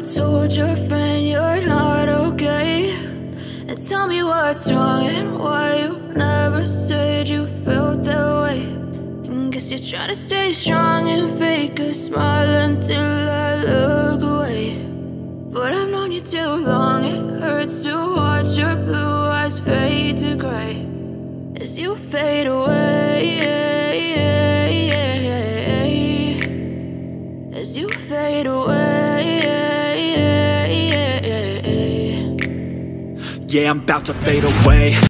told your friend you're not okay? And tell me what's wrong and why you never said you felt that way. And guess you're trying to stay strong and fake a smile until I look away. But I've known you too long, it hurts to watch your blue eyes fade to gray as you fade away, as you fade away. Yeah, I'm about to fade away.